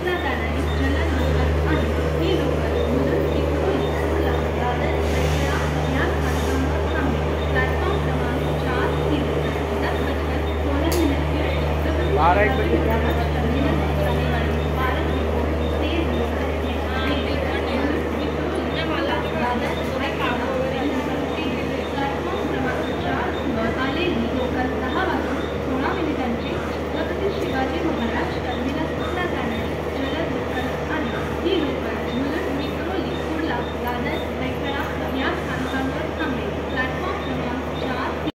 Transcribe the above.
बसला जाणारी जलद लोकल आहे. ही लोकल मुलुंड चिंचोली कुर्ला दादर पेठा या स्थानकांवर थांबेल. प्लॅटफॉर्म क्रमांक 4 3 10:16 पर 12 एक बजे